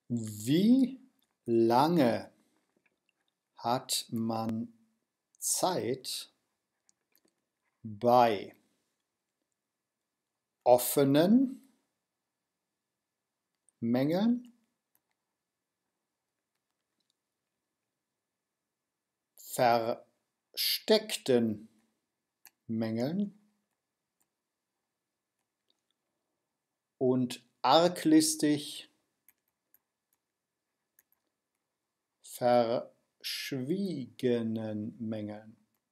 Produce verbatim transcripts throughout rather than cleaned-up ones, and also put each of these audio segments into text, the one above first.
Wie lange hat man Zeit bei offenen Mängeln, versteckten Mängeln und arglistig verschwiegenen Mängeln?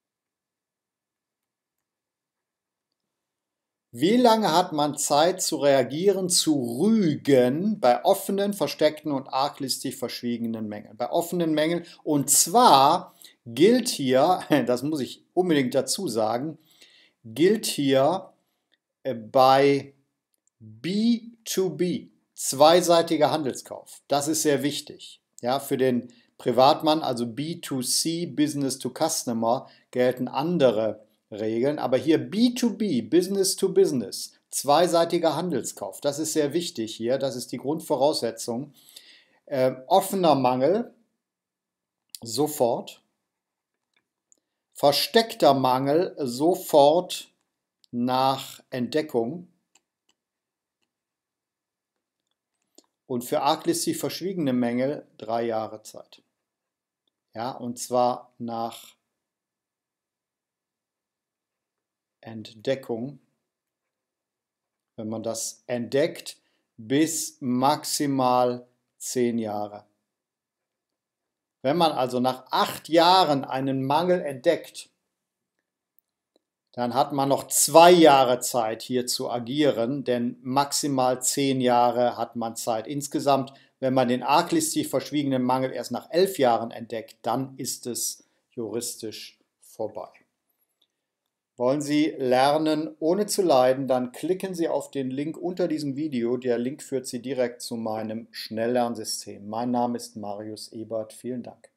Wie lange hat man Zeit zu reagieren, zu rügen bei offenen, versteckten und arglistig verschwiegenen Mängeln? Bei offenen Mängeln, und zwar gilt hier, das muss ich unbedingt dazu sagen, gilt hier bei B to B, zweiseitiger Handelskauf. Das ist sehr wichtig. Ja, für den Privatmann, also B to C, Business to Customer, gelten andere Regeln. Aber hier B to B, Business to Business, zweiseitiger Handelskauf. Das ist sehr wichtig hier. Das ist die Grundvoraussetzung. Äh, offener Mangel, sofort. Versteckter Mangel, sofort nach Entdeckung. Und für arglistig verschwiegene Mängel drei Jahre Zeit. Ja, und zwar nach Entdeckung, wenn man das entdeckt, bis maximal zehn Jahre. Wenn man also nach acht Jahren einen Mangel entdeckt, dann hat man noch zwei Jahre Zeit, hier zu agieren, denn maximal zehn Jahre hat man Zeit. Insgesamt, wenn man den arglistig verschwiegenen Mangel erst nach elf Jahren entdeckt, dann ist es juristisch vorbei. Wollen Sie lernen, ohne zu leiden, dann klicken Sie auf den Link unter diesem Video. Der Link führt Sie direkt zu meinem Schnelllernsystem. Mein Name ist Marius Ebert. Vielen Dank.